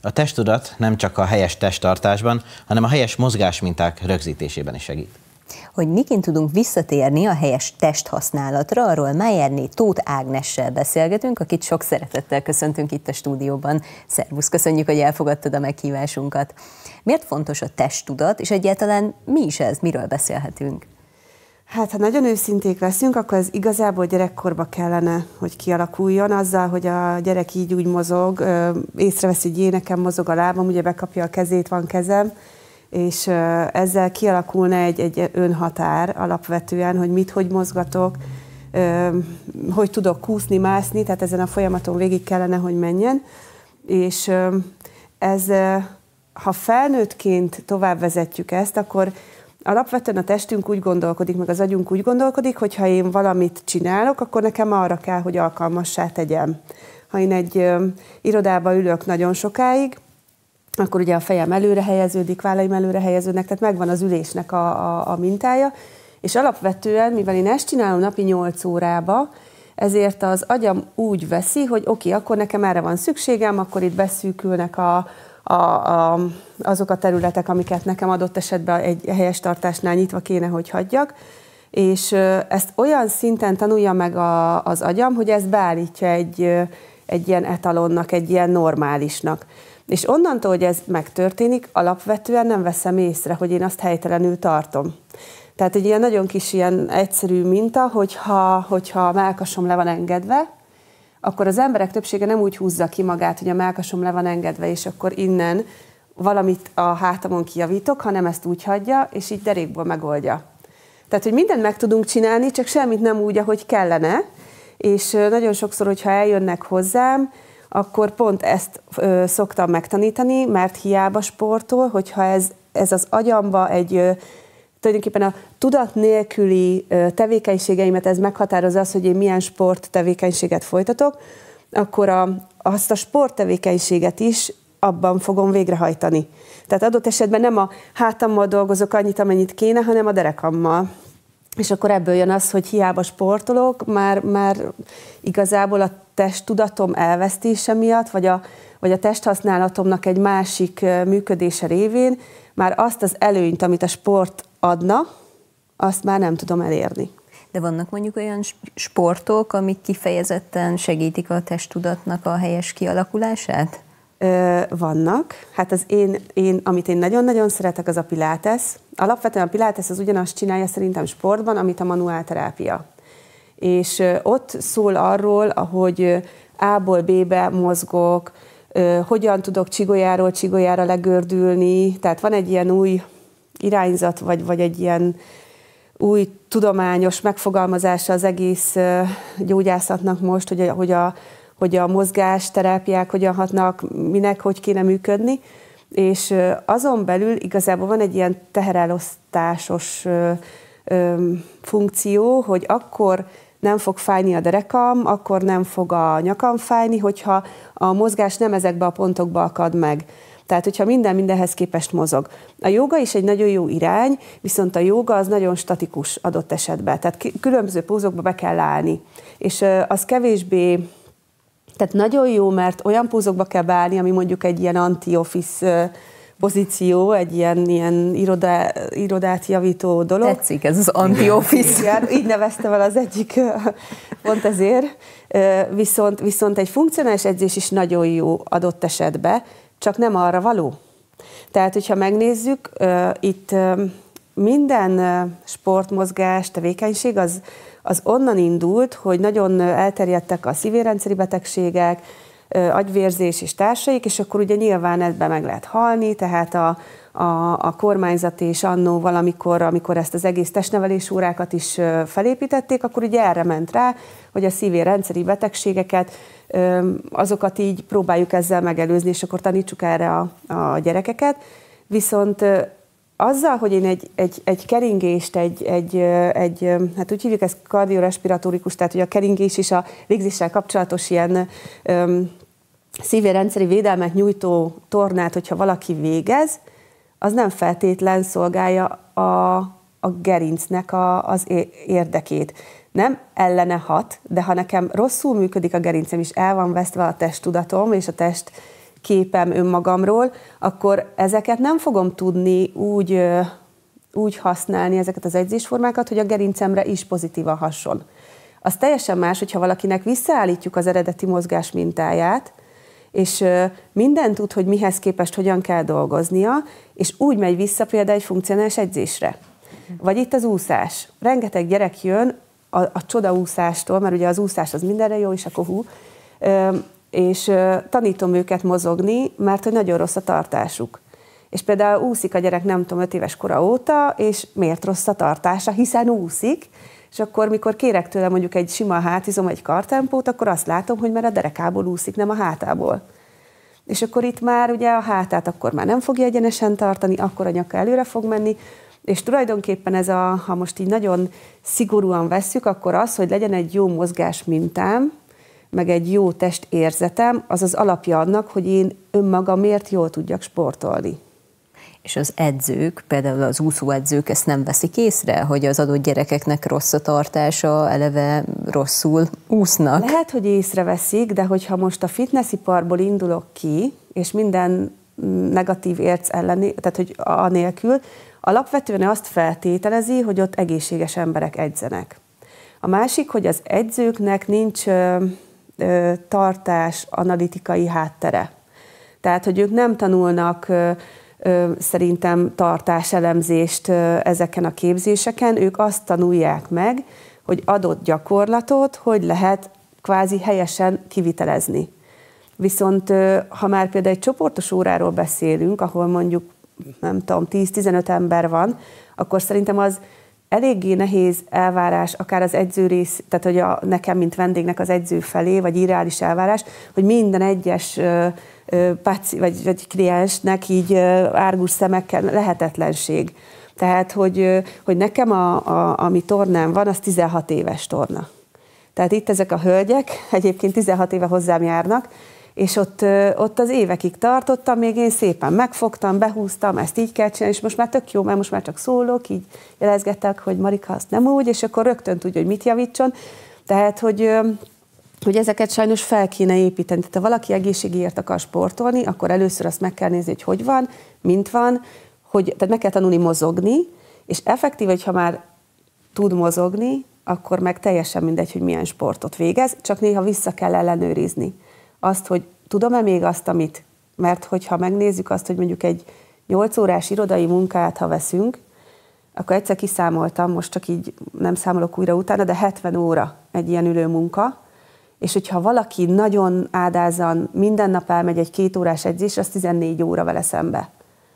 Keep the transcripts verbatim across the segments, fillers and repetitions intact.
A testtudat nem csak a helyes testtartásban, hanem a helyes mozgásminták rögzítésében is segít. Hogy miként tudunk visszatérni a helyes testhasználatra, arról Májerné Tóth Ágnessel beszélgetünk, akit sok szeretettel köszöntünk itt a stúdióban. Szervusz, köszönjük, hogy elfogadtad a meghívásunkat. Miért fontos a testtudat, és egyáltalán mi is ez, miről beszélhetünk? Hát, ha nagyon őszinték leszünk, akkor ez igazából gyerekkorba kellene, hogy kialakuljon, azzal, hogy a gyerek így úgy mozog, észreveszi, hogy jé, nekem mozog a lábam, ugye bekapja a kezét, van kezem, és ezzel kialakulna egy, egy önhatár alapvetően, hogy mit, hogy mozgatok, hogy tudok kúszni, mászni, tehát ezen a folyamaton végig kellene, hogy menjen. És ez, ha felnőttként tovább vezetjük ezt, akkor alapvetően a testünk úgy gondolkodik, meg az agyunk úgy gondolkodik, hogy ha én valamit csinálok, akkor nekem arra kell, hogy alkalmassá tegyem. Ha én egy ö, irodába ülök nagyon sokáig, akkor ugye a fejem előre helyeződik, vállaim előre helyeződnek, tehát megvan az ülésnek a, a, a mintája, és alapvetően, mivel én ezt csinálom napi nyolc órába, ezért az agyam úgy veszi, hogy oké, okay, akkor nekem erre van szükségem, akkor itt beszűkülnek a A, a, azok a területek, amiket nekem adott esetben egy helyes tartásnál nyitva kéne, hogy hagyjak, és ezt olyan szinten tanulja meg a, az agyam, hogy ez beállítja egy, egy ilyen etalonnak, egy ilyen normálisnak. És onnantól, hogy ez megtörténik, alapvetően nem veszem észre, hogy én azt helytelenül tartom. Tehát egy ilyen nagyon kis, ilyen egyszerű minta, hogyha, hogyha a mellkasom le van engedve, akkor az emberek többsége nem úgy húzza ki magát, hogy a mellkasom le van engedve, és akkor innen valamit a hátamon kijavítok, hanem ezt úgy hagyja, és így derékból megoldja. Tehát, hogy mindent meg tudunk csinálni, csak semmit nem úgy, ahogy kellene, és nagyon sokszor, hogyha eljönnek hozzám, akkor pont ezt ö, szoktam megtanítani, mert hiába sportol, hogyha ez, ez az agyamba egy... Ö, tulajdonképpen a tudat nélküli tevékenységeimet ez meghatározza az, hogy én milyen sport tevékenységet folytatok, akkor a, azt a sporttevékenységet is abban fogom végrehajtani. Tehát adott esetben nem a hátammal dolgozok annyit, amennyit kéne, hanem a derekammal. És akkor ebből jön az, hogy hiába sportolok, már, már igazából a testtudatom elvesztése miatt, vagy a, vagy a testhasználatomnak egy másik működése révén már azt az előnyt, amit a sport adna, azt már nem tudom elérni. De vannak mondjuk olyan sportok, amik kifejezetten segítik a testtudatnak a helyes kialakulását? Ö, vannak. Hát az én, én, amit én nagyon-nagyon szeretek, az a pilates. Alapvetően a pilates az ugyanazt csinálja szerintem sportban, amit a manuálterápia. És ö, ott szól arról, ahogy A-ból B-be mozgok, ö, hogyan tudok csigolyáról csigolyára legördülni. Tehát van egy ilyen új irányzat, vagy, vagy egy ilyen új tudományos megfogalmazása az egész gyógyászatnak most, hogy a, hogy a, hogy a mozgásterápiák hogyan hatnak, minek, hogy kéne működni, és azon belül igazából van egy ilyen teherelosztásos ö, ö, funkció, hogy akkor nem fog fájni a derekam, akkor nem fog a nyakam fájni, hogyha a mozgás nem ezekbe a pontokba akad meg. Tehát, hogyha minden mindenhez képest mozog. A jóga is egy nagyon jó irány, viszont a jóga az nagyon statikus adott esetben. Tehát különböző pózokba be kell állni. És az kevésbé, tehát nagyon jó, mert olyan pózokba kell beállni, ami mondjuk egy ilyen anti-office pozíció, egy ilyen, ilyen irodá, irodát javító dolog. Tetszik ez az anti-office. Igen, így nevezte vel az egyik, pont ezért. Viszont, viszont egy funkcionális edzés is nagyon jó adott esetben, csak nem arra való. Tehát, hogyha megnézzük, uh, itt uh, minden uh, sportmozgás, tevékenység az, az onnan indult, hogy nagyon elterjedtek a szívérendszeri betegségek, uh, agyvérzés és társaik, és akkor ugye nyilván ebben meg lehet halni, tehát a, a, a kormányzat és annó valamikor, amikor ezt az egész testnevelés órákat is uh, felépítették, akkor ugye erre ment rá, hogy a szívérendszeri betegségeket azokat így próbáljuk ezzel megelőzni, és akkor tanítsuk erre a, a gyerekeket. Viszont azzal, hogy én egy, egy, egy keringést, egy, egy, egy, hát úgy hívjuk ezt kardiorespiratórikus, tehát hogy a keringés és a légzéssel kapcsolatos ilyen um, szívérendszeri védelmet nyújtó tornát, hogyha valaki végez, az nem feltétlen szolgálja a, a gerincnek a, az érdekét. Nem ellene hat, de ha nekem rosszul működik a gerincem, és el van vesztve a testtudatom, és a test képem önmagamról, akkor ezeket nem fogom tudni úgy, úgy használni, ezeket az edzésformákat, hogy a gerincemre is pozitívan hasson. Az teljesen más, hogyha valakinek visszaállítjuk az eredeti mozgás mintáját, és minden tud, hogy mihez képest hogyan kell dolgoznia, és úgy megy vissza például egy funkcionális edzésre. Vagy itt az úszás. Rengeteg gyerek jön a, a csodaúszástól, mert ugye az úszás az mindenre jó, és akkor hú, és tanítom őket mozogni, mert hogy nagyon rossz a tartásuk. És például úszik a gyerek, nem tudom, öt éves kora óta, és miért rossz a tartása, hiszen úszik, és akkor, mikor kérek tőle mondjuk egy sima hátizom, egy kartempót, akkor azt látom, hogy már a derekából úszik, nem a hátából. És akkor itt már ugye a hátát akkor már nem fogja egyenesen tartani, akkor a nyaka előre fog menni, és tulajdonképpen ez a, ha most így nagyon szigorúan vesszük, akkor az, hogy legyen egy jó mozgás mintám, meg egy jó testérzetem, az az alapja annak, hogy én önmagamért jól tudjak sportolni. És az edzők, például az úszóedzők ezt nem veszik észre, hogy az adott gyerekeknek rossz a tartása, eleve rosszul úsznak? Lehet, hogy észreveszik, de hogyha most a fitnessiparból indulok ki, és minden negatív érc elleni, tehát hogy anélkül, alapvetően azt feltételezi, hogy ott egészséges emberek edzenek. A másik, hogy az edzőknek nincs ö, ö, tartás analitikai háttere. Tehát, hogy ők nem tanulnak ö, ö, szerintem tartáselemzést ö, ezeken a képzéseken, ők azt tanulják meg, hogy adott gyakorlatot, hogy lehet kvázi helyesen kivitelezni. Viszont ö, ha már például egy csoportos óráról beszélünk, ahol mondjuk nem tudom, tíz-tizenöt ember van, akkor szerintem az eléggé nehéz elvárás, akár az edző rész, tehát hogy a, nekem, mint vendégnek az edző felé, vagy irreális elvárás, hogy minden egyes ö, ö, paci, vagy, vagy kliensnek így ö, árgus szemekkel lehetetlenség. Tehát, hogy, ö, hogy nekem, a, a, ami tornám van, az tizenhat éves torna. Tehát itt ezek a hölgyek egyébként tizenhat éve hozzám járnak, és ott, ott az évekig tartottam, még én szépen megfogtam, behúztam, ezt így kell csinálni, és most már tök jó, mert most már csak szólok, így jelezgettek, hogy Marika, azt nem úgy, és akkor rögtön tudja, hogy mit javítson. Tehát, hogy, hogy ezeket sajnos fel kéne építeni. Tehát ha valaki egészségért akar sportolni, akkor először azt meg kell nézni, hogy hogy van, mint van, hogy, tehát meg kell tanulni mozogni, és effektív, hogyha már tud mozogni, akkor meg teljesen mindegy, hogy milyen sportot végez, csak néha vissza kell ellenőrizni azt, hogy tudom-e még azt, amit, mert hogyha megnézzük azt, hogy mondjuk egy nyolc órás irodai munkát, ha veszünk, akkor egyszer kiszámoltam, most csak így nem számolok újra utána, de hetven óra egy ilyen ülő munka, és hogyha valaki nagyon áldázan minden nap elmegy egy két órás edzésre, az tizennégy óra vele szembe.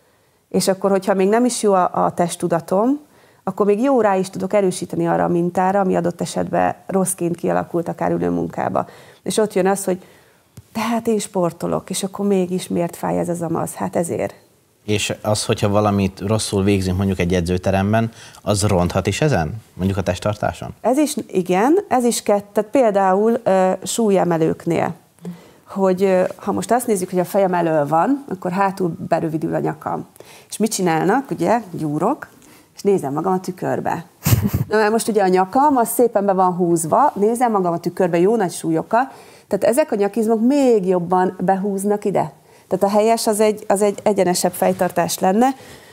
És akkor, hogyha még nem is jó a, a testtudatom, akkor még jó rá is tudok erősíteni arra a mintára, ami adott esetben rosszként kialakult akár ülő munkába. És ott jön az, hogy tehát én sportolok, és akkor mégis miért fáj ez az amaz? Hát ezért. És az, hogyha valamit rosszul végzünk mondjuk egy edzőteremben, az ronthat is ezen? Mondjuk a testtartáson? Ez is, igen, ez is kett, tehát például uh, súlyemelőknél, hogy uh, ha most azt nézzük, hogy a fejem elől van, akkor hátul berövidül a nyakam. És mit csinálnak, ugye, gyúrok, és nézem magam a tükörbe. Na, mert most ugye a nyakam, az szépen be van húzva, nézem magam a tükörbe jó nagy súlyokkal, tehát ezek a nyakizmok még jobban behúznak ide. Tehát a helyes az egy, az egy egyenesebb fejtartás lenne.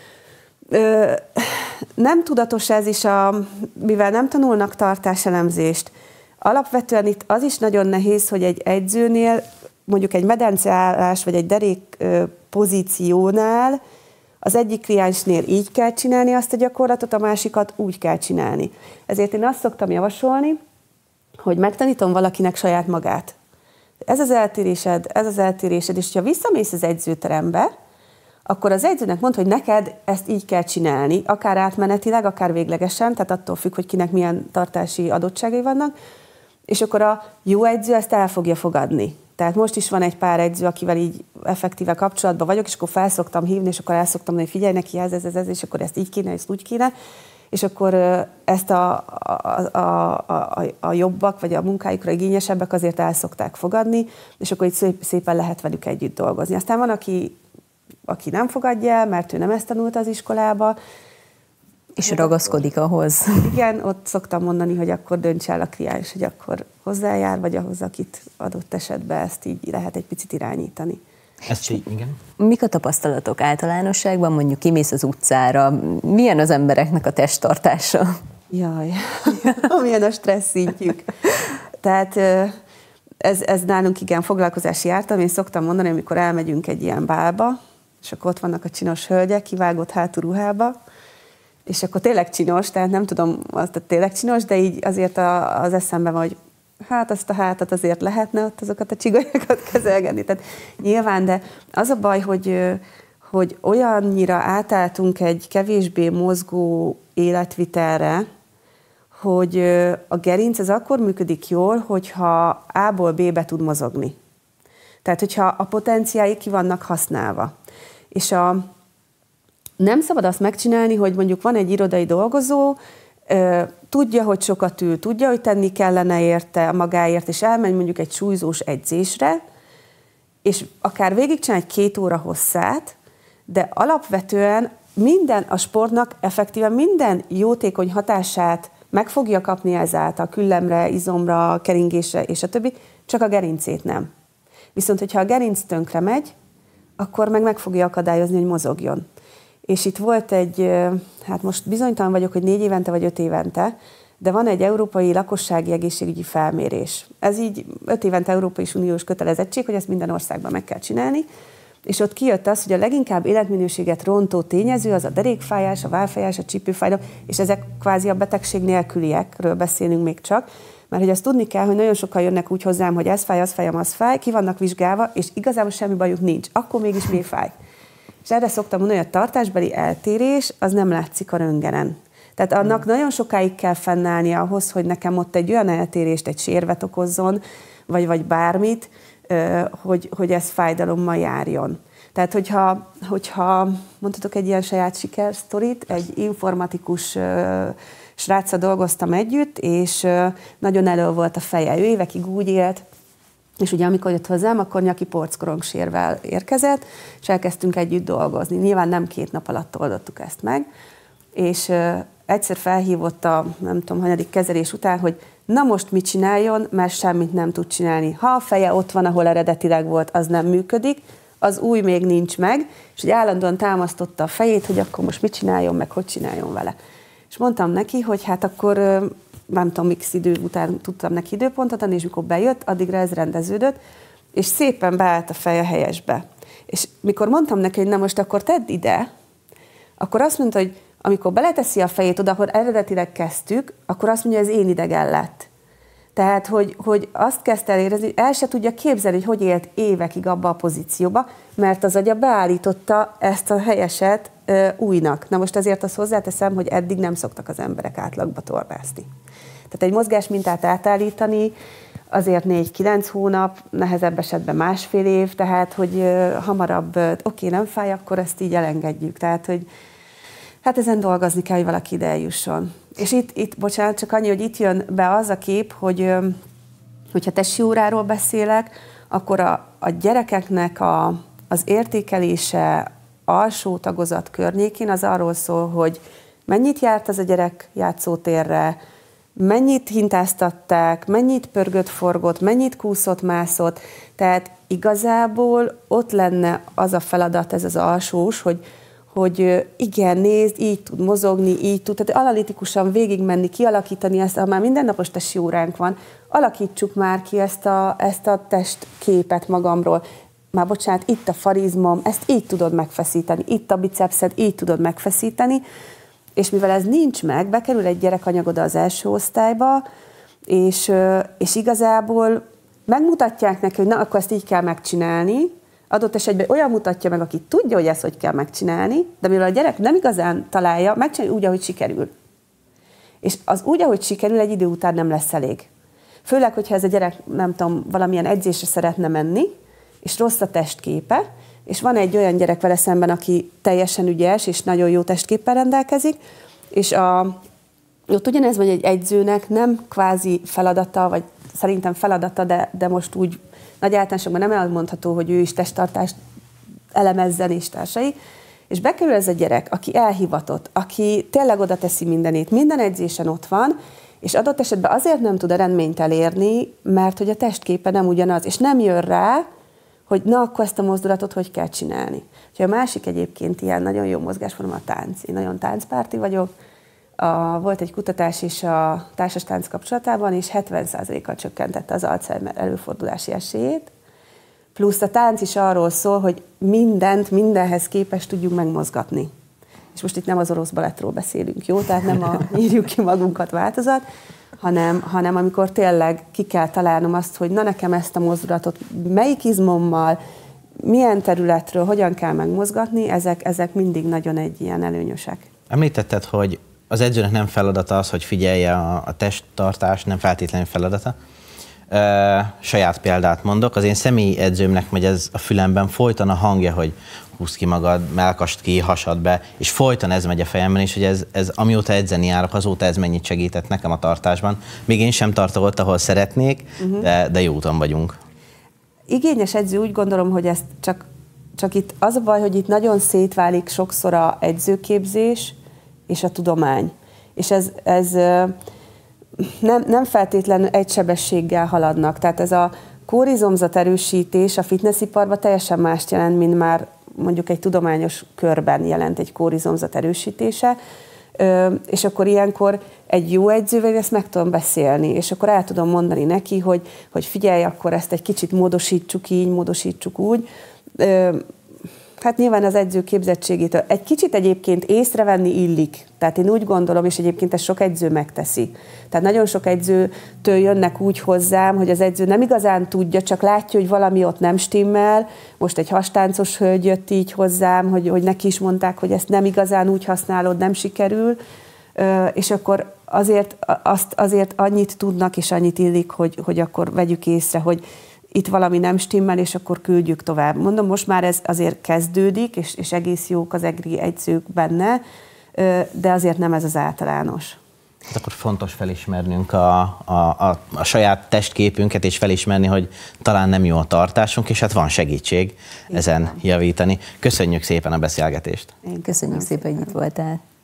Ö, nem tudatos ez is, a, mivel nem tanulnak tartáselemzést. Alapvetően itt az is nagyon nehéz, hogy egy edzőnél, mondjuk egy medenceállás vagy egy derék ö, pozíciónál az egyik kliensnél így kell csinálni azt a gyakorlatot, a másikat úgy kell csinálni. Ezért én azt szoktam javasolni, hogy megtanítom valakinek saját magát. Ez az eltérésed, ez az eltérésed, és ha visszamész az edzőterembe, akkor az edzőnek mond, hogy neked ezt így kell csinálni, akár átmenetileg, akár véglegesen, tehát attól függ, hogy kinek milyen tartási adottságai vannak, és akkor a jó edző ezt el fogja fogadni. Tehát most is van egy pár edző, akivel így effektíve kapcsolatban vagyok, és akkor felszoktam hívni, és akkor el szoktam mondani, hogy figyelj neki, ez, ez, ez, és akkor ezt így kéne, ezt úgy kéne, és akkor ezt a, a, a, a, a jobbak, vagy a munkájukra igényesebbek azért el szokták fogadni, és akkor így szépen lehet velük együtt dolgozni. Aztán van, aki, aki nem fogadja el, mert ő nem ezt tanult az iskolába. És ragaszkodik ahhoz. Igen, ott szoktam mondani, hogy akkor dönts el a kliens, hogy akkor hozzájár, vagy ahhoz, akit adott esetben ezt így lehet egy picit irányítani. Ezt így, igen. Mik a tapasztalatok általánosságban, mondjuk kimész az utcára, milyen az embereknek a testtartása? Jaj, milyen a stressz szintjük. Tehát ez, ez nálunk igen foglalkozási ártam. Én szoktam mondani, amikor elmegyünk egy ilyen bálba, és akkor ott vannak a csinos hölgyek, kivágott hátú ruhába, és akkor tényleg csinos, tehát nem tudom, az tényleg csinos, de így azért a, az eszembe van, hogy hát azt a hátat azért lehetne ott azokat a csigolyákat kezelgetni. Tehát nyilván, de az a baj, hogy, hogy olyannyira átálltunk egy kevésbé mozgó életvitelre, hogy a gerinc az akkor működik jól, hogyha A-ból B-be tud mozogni. Tehát, hogyha a potenciái ki vannak használva. És a, nem szabad azt megcsinálni, hogy mondjuk van egy irodai dolgozó, tudja, hogy sokat ül, tudja, hogy tenni kellene érte magáért, és elmegy mondjuk egy súlyzós edzésre, és akár végigcsinál egy két óra hosszát, de alapvetően minden a sportnak effektíven minden jótékony hatását meg fogja kapni ezáltal, küllemre, izomra, keringésre és a többi, csak a gerincét nem. Viszont, hogyha a gerinc tönkre megy, akkor meg meg fogja akadályozni, hogy mozogjon. És itt volt egy, hát most bizonytalan vagyok, hogy négy évente vagy öt évente, de van egy európai lakossági egészségügyi felmérés. Ez így öt évente Európai Uniós kötelezettség, hogy ezt minden országban meg kell csinálni, és ott kijött az, hogy a leginkább életminőséget rontó tényező az a derékfájás, a vállfájás, a csípőfájdalom, és ezek kvázi a betegség nélküliekről beszélünk még csak, mert hogy azt tudni kell, hogy nagyon sokan jönnek úgy hozzám, hogy ez fáj, az fáj, az fáj, ki vannak vizsgálva, és igazából semmi bajuk nincs, akkor mégis mi fáj. És erre szoktam mondani, hogy a tartásbeli eltérés az nem látszik a röntgenen. Tehát annak nagyon sokáig kell fennállnia ahhoz, hogy nekem ott egy olyan eltérést, egy sérvet okozzon, vagy, vagy bármit, hogy, hogy ez fájdalommal járjon. Tehát, hogyha, hogyha mondhatok egy ilyen saját sikersztorit, egy informatikus sráccal dolgoztam együtt, és nagyon elő volt a feje. Ő évekig úgy élt, és ugye amikor jött hozzám, akkor nyaki porckorongssérrel érkezett, és elkezdtünk együtt dolgozni. Nyilván nem két nap alatt oldottuk ezt meg, és egyszer felhívott a nem tudom, hanyadik kezelés után, hogy na most mit csináljon, mert semmit nem tud csinálni. Ha a feje ott van, ahol eredetileg volt, az nem működik, az új még nincs meg, és hogy állandóan támasztotta a fejét, hogy akkor most mit csináljon, meg hogy csináljon vele. És mondtam neki, hogy hát akkor nem tudom, mix idő után tudtam neki időpontot adni, és mikor bejött, addigra ez rendeződött, és szépen beállt a feje helyesbe. És mikor mondtam neki, hogy na most akkor tedd ide, akkor azt mondta, hogy amikor beleteszi a fejét oda, ahol eredetileg kezdtük, akkor azt mondja, hogy ez én idegen lett. Tehát, hogy, hogy azt kezdte el érezni, hogy el se tudja képzelni, hogy hogy élt évekig abba a pozícióba, mert az agya beállította ezt a helyeset ö, újnak. Na most azért azt hozzáteszem, hogy eddig nem szoktak az emberek átlagba tornászni. Tehát egy mozgásmintát átállítani azért négy-kilenc hónap, nehezebb esetben másfél év, tehát, hogy ö, hamarabb, oké, okay, nem fáj, akkor ezt így elengedjük. Tehát, hogy hát ezen dolgozni kell, hogy valaki ide eljusson. És itt, itt, bocsánat, csak annyi, hogy itt jön be az a kép, hogy hogyha testi óráról beszélek, akkor a, a gyerekeknek a, az értékelése alsó tagozat környékén az arról szól, hogy mennyit járt az a gyerek játszótérre, mennyit hintáztatták, mennyit pörgött, forgott, mennyit kúszott, mászott. Tehát igazából ott lenne az a feladat, ez az alsós, hogy hogy igen, nézd, így tud mozogni, így tud, tehát analitikusan végigmenni, kialakítani ezt, ha már mindennapos testi óránk van, alakítsuk már ki ezt a, ezt a testképet magamról. Már bocsánat, itt a farizmom, ezt így tudod megfeszíteni, itt a bicepszed, így tudod megfeszíteni, és mivel ez nincs meg, bekerül egy gyerekanyag oda az első osztályba, és, és igazából megmutatják neki, hogy na, akkor ezt így kell megcsinálni, adott esetben olyan mutatja meg, aki tudja, hogy ezt hogy kell megcsinálni, de mivel a gyerek nem igazán találja, megcsinálja úgy, ahogy sikerül. És az úgy, ahogy sikerül, egy idő után nem lesz elég. Főleg, hogyha ez a gyerek, nem tudom, valamilyen edzésre szeretne menni, és rossz a testképe, és van egy olyan gyerek vele szemben, aki teljesen ügyes, és nagyon jó testképpel rendelkezik, és a, ott ugyanez vagy egy edzőnek nem kvázi feladata, vagy szerintem feladata, de, de most úgy nagy általánosokban nem elmondható, hogy ő is testtartást elemezzen és társai, és bekerül ez a gyerek, aki elhivatott, aki tényleg oda teszi mindenét, minden edzésen ott van, és adott esetben azért nem tud eredményt elérni, mert hogy a testképe nem ugyanaz, és nem jön rá, hogy na, akkor ezt a mozdulatot hogy kell csinálni. Ha a másik egyébként ilyen nagyon jó mozgásforma a tánc. Én nagyon táncpárti vagyok. A, volt egy kutatás is a társas tánc kapcsolatában, és hetven százalékkal csökkentette az Alzheimer előfordulási esélyét. Plusz a tánc is arról szól, hogy mindent, mindenhez képest tudjuk megmozgatni. És most itt nem az orosz balettról beszélünk, jó? Tehát nem a írjuk ki magunkat változat, hanem, hanem amikor tényleg ki kell találnom azt, hogy na nekem ezt a mozdulatot melyik izmommal, milyen területről, hogyan kell megmozgatni, ezek, ezek mindig nagyon egy ilyen előnyösek. Említetted, hogy az edzőnek nem feladata az, hogy figyelje a, a testtartást, nem feltétlenül feladata. E, saját példát mondok, az én személyi edzőmnek megy ez a fülemben, folyton a hangja, hogy húzd ki magad, mellkast ki, hasad be, és folyton ez megy a fejemben, és hogy ez, ez amióta edzeni járok, azóta ez mennyit segített nekem a tartásban. Még én sem tartok ott, ahol szeretnék, uh-huh. de, de jó úton vagyunk. Igényes edző, úgy gondolom, hogy ezt csak, csak itt az a baj, hogy itt nagyon szétválik sokszor a edzőképzés és a tudomány. És ez, ez nem, nem feltétlenül egy sebességgel haladnak. Tehát ez a kórizomzat erősítés a fitnessiparban teljesen mást jelent, mint már mondjuk egy tudományos körben jelent egy kórizomzat erősítése, és akkor ilyenkor egy jó edzővel ezt meg tudom beszélni, és akkor el tudom mondani neki, hogy, hogy figyelj, akkor ezt egy kicsit módosítsuk így, módosítsuk úgy. Hát nyilván az edző képzettségétől. Egy kicsit egyébként észrevenni illik. Tehát én úgy gondolom, és egyébként ezt sok edző megteszi. Tehát nagyon sok edzőtől jönnek úgy hozzám, hogy az edző nem igazán tudja, csak látja, hogy valami ott nem stimmel. Most egy hastáncos hölgy jött így hozzám, hogy, hogy neki is mondták, hogy ezt nem igazán úgy használod, nem sikerül. És akkor azért, azt, azért annyit tudnak, és annyit illik, hogy, hogy akkor vegyük észre, hogy itt valami nem stimmel, és akkor küldjük tovább. Mondom, most már ez azért kezdődik, és, és egész jók az egri edzők benne, de azért nem ez az általános. Hát akkor fontos felismernünk a, a, a, a saját testképünket, és felismerni, hogy talán nem jó a tartásunk, és hát van segítség ezen javítani. Köszönjük szépen a beszélgetést! Én köszönjük szépen, hogy itt voltál.